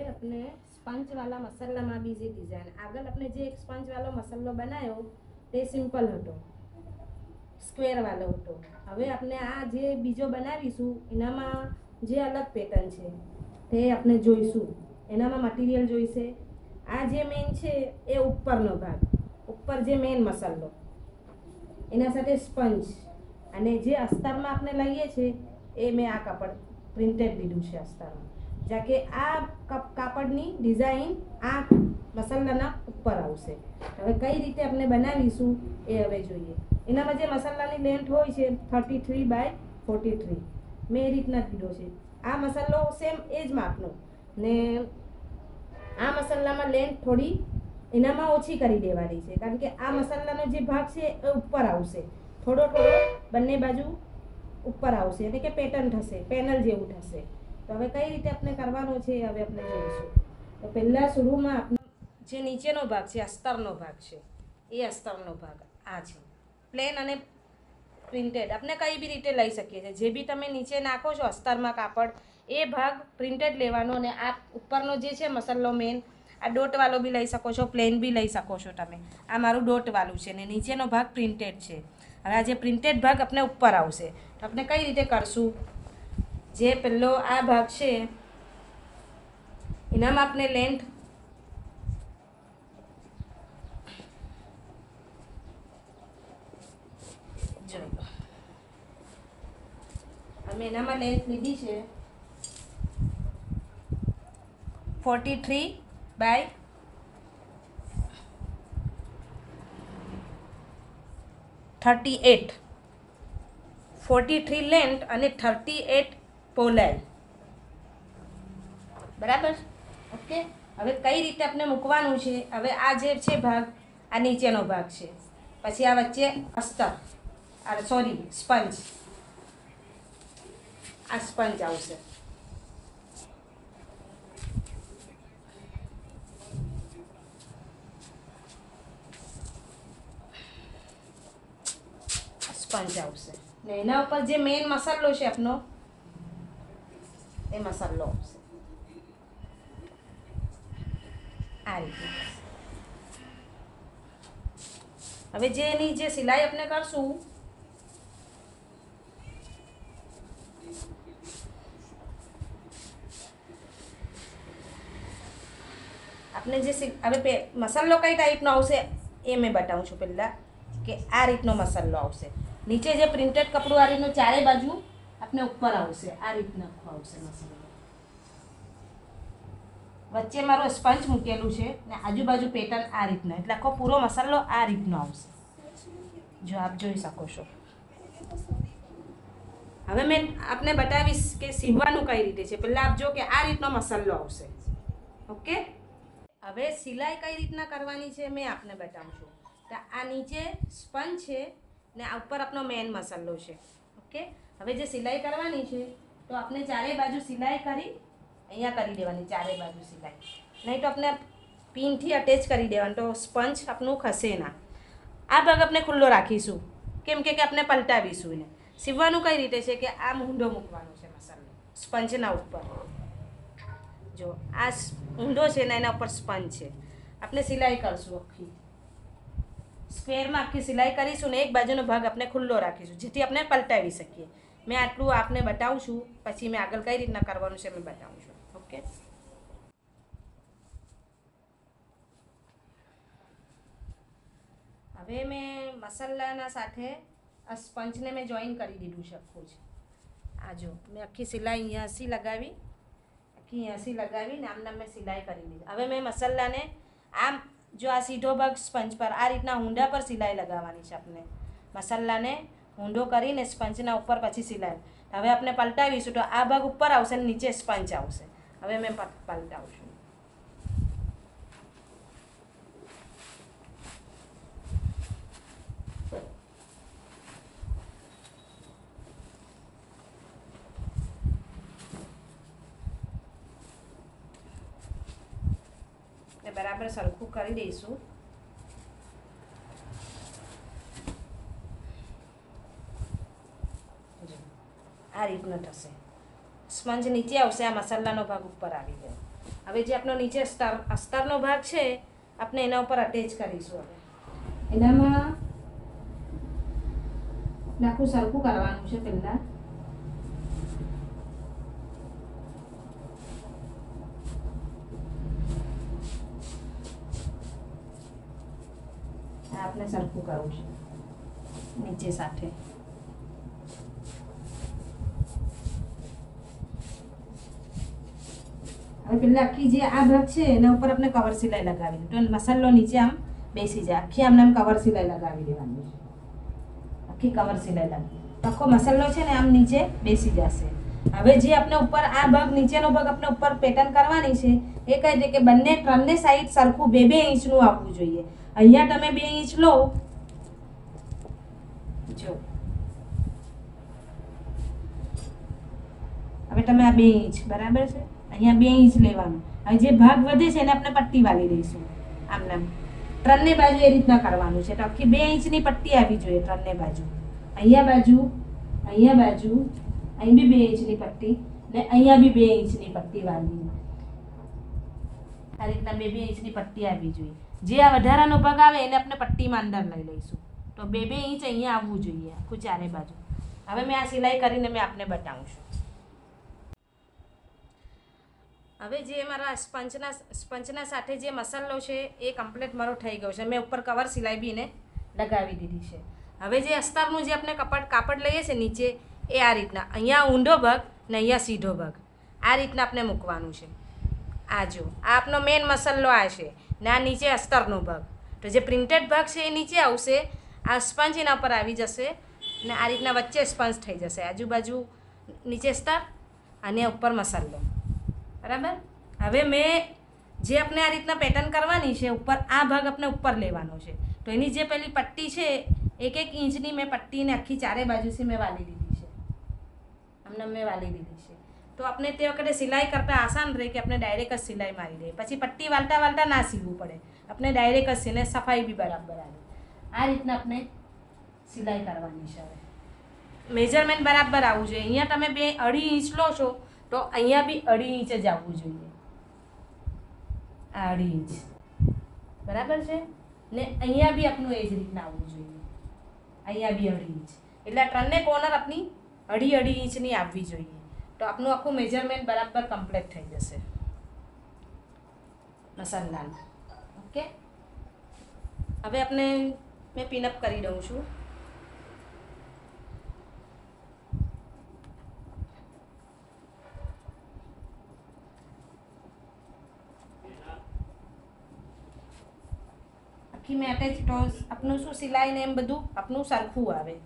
अपने स्पंज वाला मसाला में बीजी डिजाइन आगल अपने जे एक स्पंज वालो मसालो बनायो ते सिंपल हतो स्क्वेर वालो हतो। हवे अपने आ जे बीजो बनावीशू एनामां जे अलग पेटर्न छे ते अपने जोईशू। एनामां मटीरियल जोईशे आ जे मेन छे ए उपरनो भाग उपर जे मेन मसालो एना साथे स्पंज अने जे अस्तરમાં આપણે લઈએ છે એ મેં આ કાપડ પ્રિન્ટેડ લીધું છે અસ્તરમાં જાકે આ કાપડની ડિઝાઇન આ મસાલાના ઉપર આવશે। હવે કઈ રીતે આપણે બનાવીશું એ હવે જોઈએ। એનામાં જે મસાલાની લેન્થ હોય છે 33/43 મેં એ રીતના લીધો છે। આ મસાલો સેમ એ જ માપનો ને આ મસાલામાં લેન્થ થોડી એનામાં ઓછી કરી દેવાની છે કારણ કે આ મસાલાનો જે ભાગ છે એ ઉપર આવશે થોડો થોડો બંને બાજુ ઉપર આવશે એટલે કે પેટર્ન થશે પેનલ જેવું થશે। તો હવે કઈ રીતે આપણે કરવાનો છે હવે આપણે જોઈશું। તો પહેલા શરૂમાં આપણે જે નીચેનો ભાગ છે અસ્તરનો ભાગ છે એ અસ્તરનો ભાગ આ છે પ્લેન અને પ્રિન્ટેડ આપણે કઈ બી રીતે લઈ શકીએ છીએ। જે બી તમે નીચે નાખો છો અસ્તરમાં કાપડ એ ભાગ પ્રિન્ટેડ લેવાનો અને આ ઉપરનો જે છે મસાલો મેન આ ડોટ વાળો બી લઈ શકો છો પ્લેન બી લઈ શકો છો તમે। આ મારું ડોટ વાળું છે ને નીચેનો ભાગ પ્રિન્ટેડ છે। હવે આ જે પ્રિન્ટેડ ભાગ આપણે ઉપર આવશે તો આપણે કઈ રીતે કરશું જે પહેલો આ ભાગ છે એનામાં આપણે લેન્થ જોઈ લો અમે એનામાં લેન્થ લીધી છે 43/38 43 લેન્થ અને 38 પહોળાઈ બરાબર ઓકે। હવે કઈ રીતે આપણે મૂકવાનું છે હવે આ જે છે ભાગ આ નીચેનો ભાગ છે પછી આ વચ્ચે અસ્તર સોરી સ્પંજ આ સ્પંજ આવશે સ્પંજ આવશે ને એના ઉપર જે મેઇન મસાલો છે આપનો એ મસાલો આવશે આ રીતે। હવે જે એની જે સિલાઈ આપણે કરશું આપણે જે હવે મસાલો કઈ ટાઈપનો આવશે એ મેં બતાવું છું પહેલાં કે આ રીતનો મસાલો આવશે। નીચે જે પ્રિન્ટેડ કપડું આ રીતનું ચારે બાજુ આપણે ઉપર આવશે આ રીતના આવશે મસાલો વચ્ચે મારો સ્પંજ મૂકેલું છે ને આજુબાજુ પેટર્ન આ રીતના એટલે આખો પૂરો મસાલો આ રીતનો આવશે જો આપ જોઈ શકો છો। હવે મેં આપને બતાવીશ કે સીવવાનું કઈ રીતે છે પહેલાં આપ જો કે આ રીતનો મસાલો આવશે ઓકે। હવે સિલાઈ કઈ રીતના કરવાની છે મેં આપને બતાવું છું। તો આ નીચે સ્પંજ છે ને આ ઉપર આપણો મેન મસાલો છે ઓકે। હવે જે સિલાઈ કરવાની છે તો આપણે ચારે બાજુ સિલાઈ કરી અહીંયા કરી દેવાની ચારે બાજુ સિલાઈ નહીં તો આપણે પિનથી અટેચ કરી દેવાનું તો સ્પંજ આપણું ખસે ના। આ ભાગ આપણે ખુલ્લો રાખીશું કેમ કે આપણે પલટાવીશું એને। સીવવાનું કઈ રીતે છે કે આ ઊંડો મૂકવાનો છે મસાલો સ્પંજના ઉપર જો આ ઊંડો છે ને એના ઉપર સ્પંજ છે આપણે સિલાઈ કરશું આખી સ્ક્વેરમાં આખી સિલાઈ કરીશું ને એક બાજુનો ભાગ આપણે ખુલ્લો રાખીશું જેથી આપણે પલટાવી શકીએ। મેં આટલું આપને બતાવું છું પછી મેં આગળ કઈ રીતના કરવાનું છે મેં બતાવું છું ઓકે। હવે મેં મસાલાના સાથે આ સ્પંજને મેં જોઈન કરી દીધું છે આખું જ આ જો મેં આખી સિલાઈ અહીંયાથી લગાવી આખી અહીંયાથી લગાવીને આમને મેં સિલાઈ કરી દીધી। હવે મેં મસાલાને આમ જો આ સીધો ભાગ સ્પંજ પર આ રીતના ઊંડા પર સિલાઈ લગાવવાની છે આપણે મસાલાને ઊંડો કરીને સ્પંજના ઉપર પછી સિલાઈ હવે આપણે પલટાવીશું તો આ ભાગ ઉપર આવશે ને નીચે સ્પંજ આવશે। હવે મેં પલટાવું છું બરાબર સરખું કરી દઈશું આ રીતનું થશે સ્પંજ નીચે આવશે આ મસાલાનો ભાગ ઉપર આવી ગયો હવે જે આપણો નીચે અસ્તરનો ભાગ છે આપણે એના ઉપર અટેચ કરીશું. હવે એનામાં આખું સરખું કરવાનું છે. પહેલાં આપણે સરખું કરવું છે નીચે સાથે. હવે પેલા આખી જે આ ભાગ છે એના ઉપર આપણે કવર સિલાઈ લગાવી તો મસાલો નીચે આમ બેસી જાય. આખી આમને આમ કવર સિલાઈ લગાવી દેવાની છે. આખી કવર સિલાઈ લગાવી આખો મસાલો છે ને આમ નીચે બેસી જશે. હવે જે આપણે ઉપર આ ભાગ નીચેનો ભાગ આપણે ઉપર પેટર્ન કરવાની છે એ કઈ રીતે કે ત્રણને સાઈડ સરખું 2-2 ઇંચનું આવવું જોઈએ. અહીંયા તમે 2 ઇંચ લો, જો હવે તમે આ 2 ઇંચ બરાબર છે, અહીંયા 2 ઇંચ લેવાનું. હવે જે ભાગ વધે છે એને આપણે પટ્ટી વાળી દઈશું. આમને ત્રણને બાજુ એ રીતના કરવાનું છે. તો આખી 2 ઇંચની પટ્ટી આવી જોઈએ ત્રણને બાજુ. અહીંયા બાજુ, અહીંયા બાજુ, અહીં બી 2 ઇંચની પટ્ટી ને અહીંયા બી 2 ઇંચની પટ્ટી વાળી. આ રીતના 2-2 ઇંચની પટ્ટી આવી જોઈએ. જે આ વધારાનો ભાગ આવે એને આપણે પટ્ટીમાં અંદર લઈ લઈશું. તો 2-2 ઇંચ અહીંયા આવવું જોઈએ આખું ચારે બાજુ. હવે મેં આ સિલાઈ કરીને મેં આપને બતાવું છું. હવે જે મારા સ્પંચના સાથે જે મસાલો છે એ કમ્પ્લીટ મારો થઈ ગયો છે. મેં ઉપર કવર સિલાઈ બી એને લગાવી દીધી છે. હવે જે અસ્તરનું જે આપણે કાપડ લઈએ છીએ નીચે એ આ રીતના અહીંયા ઊંધો ભાગ ને અહીંયા સીધો ભાગ આ રીતના આપણે મૂકવાનું છે. આ જો આ આપણો મેઇન મસાલો આ છે ને આ નીચે અસ્તરનો ભાગ. તો જે પ્રિન્ટેડ ભાગ છે એ નીચે આવશે, આ સ્પંચ એના પર આવી જશે ને આ રીતના વચ્ચે સ્પંચ થઈ જશે. આજુબાજુ નીચે અસ્તર અને ઉપર મસાલો. બરાબર. હવે મેં જે આપણે આ રીતના પેટર્ન કરવાની છે ઉપર આ ભાગ આપણે ઉપર લેવાનો છે. તો એની જે પેલી પટ્ટી છે 1-1 ઇંચની મેં પટ્ટીને આખી ચારે બાજુથી મેં વાળી દીધી છે. આમને મેં વાળી દીધી છે. તો આપણે તે વખતે સિલાઈ કરતાં આસાન રહે કે આપણે ડાયરેક્ટ જ સિલાઈ મારી દઈએ. પછી પટ્ટી વાળતા ના સીવવું પડે. આપણે ડાયરેક્ટ જ સીને સફાઈ બી બરાબર આવે. આ રીતના આપણે સિલાઈ કરવાની છે. હવે મેજરમેન્ટ બરાબર આવવું જોઈએ. અહીંયા તમે 2.5 ઇંચ લો છો તો અહીંયા બી 2.5 ઇંચ જ આવવું જોઈએ. આ 2.5 ઇંચ બરાબર છે ને અહીંયા બી આપણું એ જ રીતના આવવું જોઈએ. અહીંયા બી 2.5 ઇંચ એટલે ત્રણને કોર્નર આપણી 2.5 ઇંચની આવવી જોઈએ. તો આપણું આખું મેજરમેન્ટ બરાબર કમ્પ્લીટ થઈ જશે મસાલાનું. ઓકે. હવે આપણે મેં પિનઅપ કરી દઉં છું. આખી મેં અટેચ તો આપનું શું સિલાઈ ને એમ બધું આપનું સરખું આવે.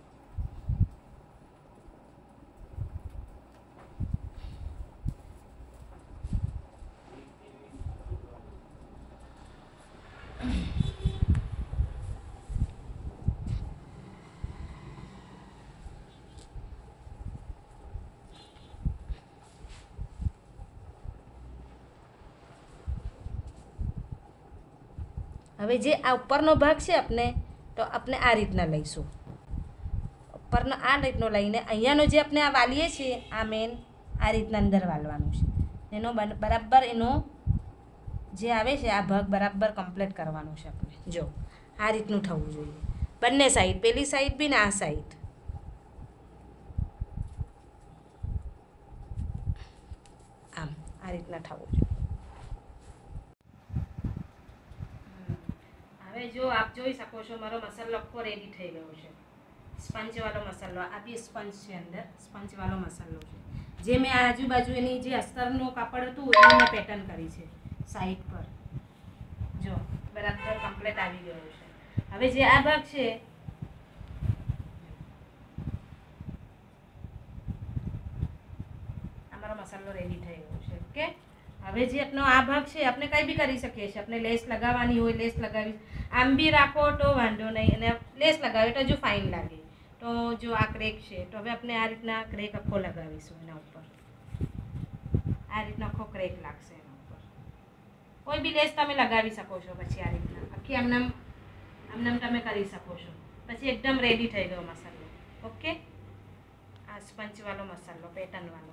હવે જે આ ઉપરનો ભાગ છે આપણે આ રીતના લઈશું. ઉપરનો આ રીતનો લઈને અહીંયાનો જે આપણે આ વાલીએ છીએ આ મેન આ રીતના અંદર વાળવાનું છે. એનો બરાબર એનો જે આવે છે આ ભાગ બરાબર કમ્પ્લીટ કરવાનો છે આપણે. જો આ રીતનું થવું જોઈએ બંને સાઈડ, પેલી સાઈડ બી ને આ સાઈડ. આમ આ રીતના થવું જોઈએ. હવે જો આપ જોઈ શકો છો મારો મસાલો આખો રેડી થઈ ગયો છે. સ્પંચવાળો મસાલો, આ બી સ્પંચ છે, અંદર સ્પંચવાળો મસાલો છે. જે મેં આજુબાજુ એની જે અસ્તરનું કાપડ હતું એની મેં પેટર્ન કરી છે સાઈડ પર. જો બરાબર કમ્પ્લીટ આવી ગયો છે. હવે જે આ ભાગ છે અમારો મસાલો રેડી થઈ ગયો છે. ઓકે. હવે જે આપણો આ ભાગ છે આપણે કંઈ બી કરી શકીએ છીએ. આપણે લેસ લગાવવાની હોય લેસ લગાવી, આમ બી રાખો તો વાંધો નહીં, અને લેસ લગાવે તો જો ફાઇન લાગે. તો જો આ ક્રેક છે તો હવે આપણે આ રીતના ક્રેક આખો લગાવીશું એના ઉપર. આ રીતના આખો ક્રેક લાગશે એના ઉપર. કોઈ બી લેસ તમે લગાવી શકો છો. પછી આ રીતના આખી આમનામ તમે કરી શકો છો. પછી એકદમ રેડી થઈ ગયો મસાલો. ઓકે. આ સ્પંચવાળો મસાલો પેટર્નવાળો.